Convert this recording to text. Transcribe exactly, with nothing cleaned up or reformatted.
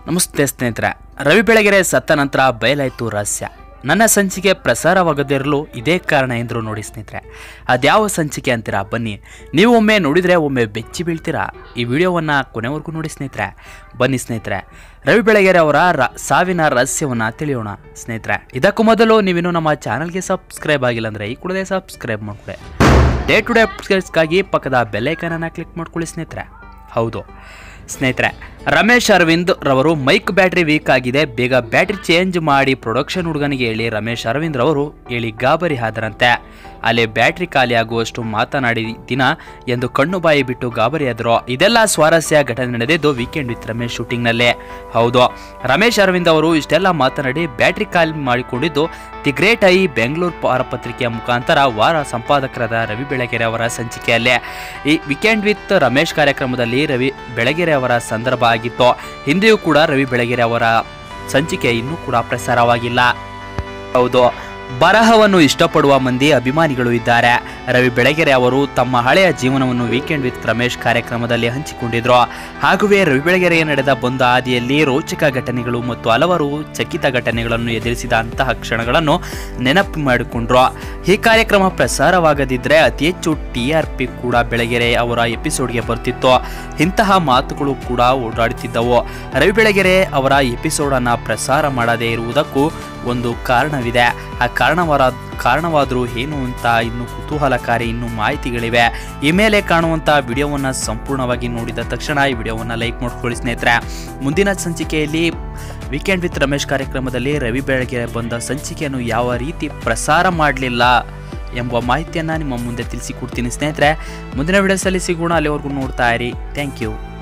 ನಮಸ್ತೆ ಸ್ನೇಹಿತರೆ, ರವಿ ಬೆಳಗೆರೆ ಸತ್ತ ನಂತರ ಬಯಲಾಯಿತು ರಹಸ್ಯ. ನನ್ನ ಸಂಚಿಕೆ ಪ್ರಸಾರವಾಗದಿರಲು ಇದೇ ಕಾರಣ ಎಂದರು ನೋಡಿ ಸ್ನೇಹಿತರೆ. ಅದ್ಯಾವ ಸಂಚಿಕೆ ಅಂತೀರಾ? ಬನ್ನಿ, ನೀವು ಒಮ್ಮೆ ನೋಡಿದರೆ ಒಮ್ಮೆ ಬೆಚ್ಚಿ ಬೀಳ್ತೀರಾ. ಈ ವಿಡಿಯೋವನ್ನು ಕೊನೆವರೆಗೂ ನೋಡಿ ಸ್ನೇಹಿತರೆ. ಬನ್ನಿ ಸ್ನೇಹಿತರೆ, ರವಿ ಬೆಳಗೆರೆ ಅವರ ರ ಸಾವಿನ ರಹಸ್ಯವನ್ನು ತಿಳಿಯೋಣ ಸ್ನೇಹಿತರೆ. ಇದಕ್ಕೂ ಮೊದಲು ನೀವಿನ್ನೂ ನಮ್ಮ ಚಾನಲ್ಗೆ ಸಬ್ಸ್ಕ್ರೈಬ್ ಆಗಿಲ್ಲ ಅಂದರೆ ಈ ಕೂಡಲೇ ಸಬ್ಸ್ಕ್ರೈಬ್ ಮಾಡ್ಕೊಳ್ಳಿ. ಡೇ ಟು ಡೇ ಅಪ್ಡೇಟ್ಸ್ಗಾಗಿ ಪಕ್ಕದ ಬೆಲ್ ಐಕಾನನ್ನು ಕ್ಲಿಕ್ ಮಾಡ್ಕೊಳ್ಳಿ ಸ್ನೇಹಿತರೆ. ಹೌದು ಸ್ನೇಹಿತರೆ, ರಮೇಶ್ ಅರವಿಂದ್ ರವರು ಮೈಕ್ ಬ್ಯಾಟ್ರಿ ವೀಕ್ ಆಗಿದೆ, ಬೇಗ ಬ್ಯಾಟ್ರಿ ಚೇಂಜ್ ಮಾಡಿ ಪ್ರೊಡಕ್ಷನ್ ಹುಡುಗನಿಗೆ ಹೇಳಿ ರಮೇಶ್ ಅರವಿಂದ್ ರವರು ಹೇಳಿ ಗಾಬರಿ ಆದರಂತೆ. ಅಲ್ಲಿ ಬ್ಯಾಟ್ರಿ ಖಾಲಿ ಆಗುವಷ್ಟು ಮಾತನಾಡಿ ದಿನ ಎಂದು ಕಣ್ಣು ಬಾಯಿ ಬಿಟ್ಟು ಗಾಬರಿಯಾದರು. ಇದೆಲ್ಲ ಸ್ವಾರಸ್ಯ ಘಟನೆ ನಡೆದಿದ್ದು ವೀಕೆಂಡ್ ವಿತ್ ರಮೇಶ್ ಶೂಟಿಂಗ್ನಲ್ಲೇ. ಹೌದು, ರಮೇಶ್ ಅರವಿಂದ್ ಅವರು ಇಷ್ಟೆಲ್ಲ ಮಾತನಾಡಿ ಬ್ಯಾಟ್ರಿ ಖಾಲಿ ಮಾಡಿಕೊಂಡಿದ್ದು ದಿ ಗ್ರೇಟ್ ಐ ಬೆಂಗಳೂರು ವಾರಪತ್ರಿಕೆಯ ಮುಖಾಂತರ ವಾರ ಸಂಪಾದಕರಾದ ರವಿ ಬೆಳಗೆರೆ ಅವರ ಸಂಚಿಕೆಯಲ್ಲೇ. ಈ ವೀಕೆಂಡ್ ವಿತ್ ರಮೇಶ್ ಕಾರ್ಯಕ್ರಮದಲ್ಲಿ ರವಿ ಬೆಳಗೆರೆ ಅವರ ಸಂದರ್ಭ ಆಗಿತ್ತು. ಹಿಂದೆಯೂ ಕೂಡ ರವಿ ಬೆಳಗೆರೆ ಅವರ ಸಂಚಿಕೆ ಇನ್ನೂ ಕೂಡ ಪ್ರಸಾರವಾಗಿಲ್ಲ. ಹೌದು, ಬರಹವನ್ನು ಇಷ್ಟಪಡುವ ಮಂದಿ ಅಭಿಮಾನಿಗಳು ಇದ್ದಾರೆ. ರವಿ ಬೆಳಗೆರೆ ಅವರು ತಮ್ಮ ಹಳೆಯ ಜೀವನವನ್ನು ವೀಕೆಂಡ್ ವಿತ್ ರಮೇಶ್ ಕಾರ್ಯಕ್ರಮದಲ್ಲಿ ಹಂಚಿಕೊಂಡಿದ್ರು. ಹಾಗೆಯೇ ರವಿ ಬೆಳಗೆರೆಗೆ ನಡೆದ ಬಂದ ಹಾದಿಯಲ್ಲಿ ರೋಚಕ ಘಟನೆಗಳು ಮತ್ತು ಹಲವಾರು ಚಕಿತ ಘಟನೆಗಳನ್ನು ಎದುರಿಸಿದ ಅಂತಹ ಕ್ಷಣಗಳನ್ನು ನೆನಪು ಮಾಡಿಕೊಂಡ್ರು. ಈ ಕಾರ್ಯಕ್ರಮ ಪ್ರಸಾರವಾಗದಿದ್ದರೆ ಅತಿ ಹೆಚ್ಚು ಟಿ ಆರ್ ಪಿ ಕೂಡ ಬೆಳಗೆರೆ ಅವರ ಎಪಿಸೋಡ್ಗೆ ಬರ್ತಿತ್ತು. ಇಂತಹ ಮಾತುಗಳು ಕೂಡ ಓಡಾಡುತ್ತಿದ್ದವು. ರವಿ ಬೆಳಗೆರೆ ಅವರ ಎಪಿಸೋಡನ್ನು ಪ್ರಸಾರ ಮಾಡದೇ ಇರುವುದಕ್ಕೂ ಒಂದು ಕಾರಣವಿದೆ. ಆ ಕಾರಣವಾದ ಕಾರಣವಾದರೂ ಏನು ಅಂತ ಇನ್ನು ಕುತೂಹಲಕಾರಿ ಇನ್ನೂ ಮಾಹಿತಿಗಳಿವೆ. ಈ ಮೇಲೆ ಕಾಣುವಂಥ ವಿಡಿಯೋವನ್ನು ಸಂಪೂರ್ಣವಾಗಿ ನೋಡಿದ ತಕ್ಷಣ ಈ ವಿಡಿಯೋವನ್ನು ಲೈಕ್ ಮಾಡ್ಕೊಳ್ಳಿ ಸ್ನೇಹಿತರೆ. ಮುಂದಿನ ಸಂಚಿಕೆಯಲ್ಲಿ ವೀಕೆಂಡ್ ವಿತ್ ರಮೇಶ್ ಕಾರ್ಯಕ್ರಮದಲ್ಲಿ ರವಿ ಬೆಳಗೆರೆ ಬಂದ ಸಂಚಿಕೆಯನ್ನು ಯಾವ ರೀತಿ ಪ್ರಸಾರ ಮಾಡಲಿಲ್ಲ ಎಂಬ ಮಾಹಿತಿಯನ್ನು ನಿಮ್ಮ ಮುಂದೆ ತಿಳಿಸಿಕೊಡ್ತೀನಿ ಸ್ನೇಹಿತರೆ. ಮುಂದಿನ ವಿಡಿಯೋಸಲ್ಲಿ ಸಿಗೋಣ. ಅಲ್ಲಿವರೆಗೂ ನೋಡ್ತಾ ಇರಿ. Thank you.